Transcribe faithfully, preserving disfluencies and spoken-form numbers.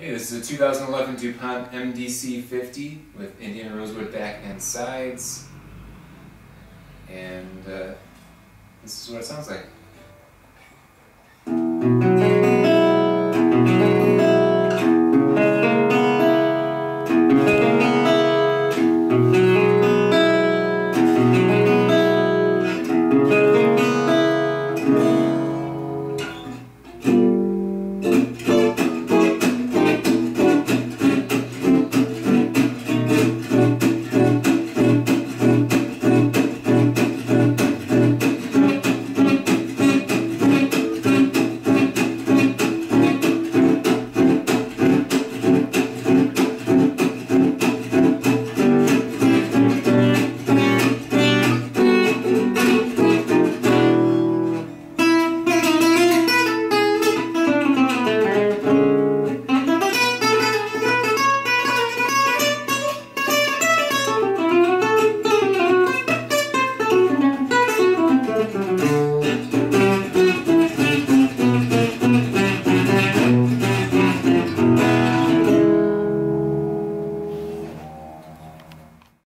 Hey, this is a two thousand eleven DuPont M D C fifty with Indian rosewood back and sides, and uh, this is what it sounds like.